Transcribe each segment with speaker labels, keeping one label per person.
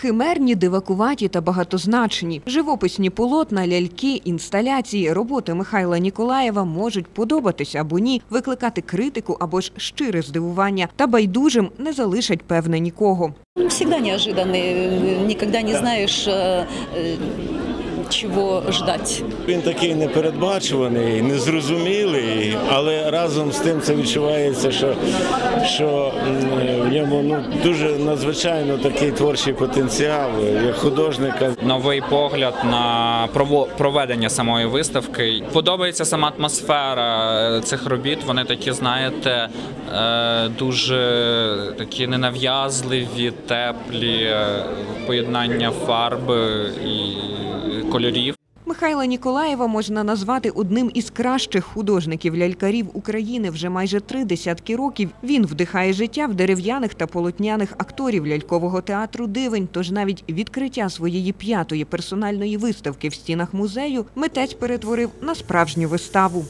Speaker 1: Химерні, дивакуваті та багатозначні. Живописні полотна, ляльки, інсталяції, роботи Михайла Ніколаєва можуть подобатись або ні, викликати критику або ж щире здивування. Та байдужим не залишать, певне, нікого.
Speaker 2: Всегда неожиданный, никогда не знаешь, чого ждать.
Speaker 3: Він такий непередбачуваний, незрозумілий, але разом з тим це відчувається, що в ньому дуже надзвичайно такий творчий потенціал, як художника.
Speaker 4: Новий погляд на проведення самої виставки. Подобається сама атмосфера цих робіт, вони такі, знаєте, дуже такі ненав'язливі, теплі, поєднання фарби і кольорів.
Speaker 1: Михайла Ніколаєва можна назвати одним із кращих художників-лялькарів України. Вже майже 3 десятки років він вдихає життя в дерев'яних та полотняних акторів лялькового театру «Дивень». Тож навіть відкриття своєї 5-ї персональної виставки в стінах музею митець перетворив на справжню виставу.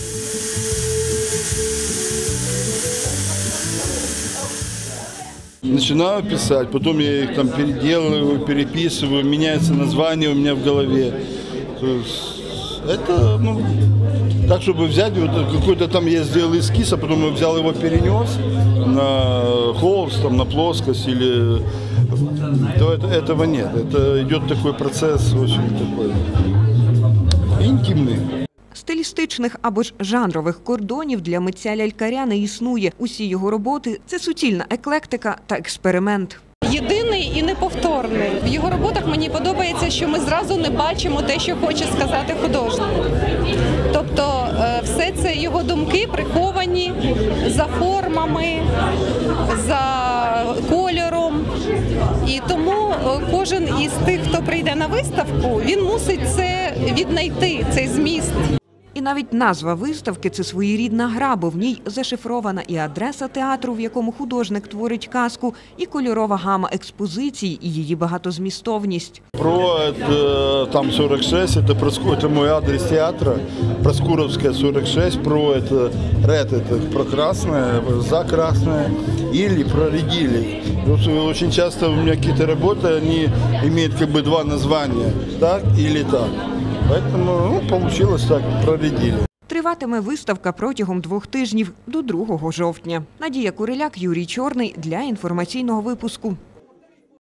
Speaker 5: Начинаю писать, потом я их там переделываю, переписываю, меняется название у меня в голове. То есть это, так, чтобы взять, вот какой-то там я сделал эскиз, а потом я взял его, перенес на холст, там, на плоскость, или то этого нет. Это идет такой процесс очень такой интимный.
Speaker 1: Стилістичних або ж жанрових кордонів для митця-лялькаря не існує. Усі його роботи – це суцільна еклектика та експеримент.
Speaker 6: Єдиний і неповторний. В його роботах мені подобається, що ми зразу не бачимо те, що хоче сказати художник. Тобто все це його думки приховані за формами, за кольором. І тому кожен із тих, хто прийде на виставку, він мусить це віднайти, цей зміст.
Speaker 1: І навіть назва виставки – це своєрідна гра, бо в ній зашифрована і адреса театру, в якому художник творить казку, і кольорова гама експозиції, і її багатозмістовність.
Speaker 5: Про там 46, это мой адрес театра, Проскуровская 46, про это ред, это про красное, за красное, или про регили. Очень часто у меня какие-то работы, они имеют как бы 2 названия, так или так. Поэтому получилось так, проредили.
Speaker 1: Триватиме виставка протягом 2 тижнів до 2 жовтня. Надія Куриляк, Юрій Чорний для інформаційного випуску.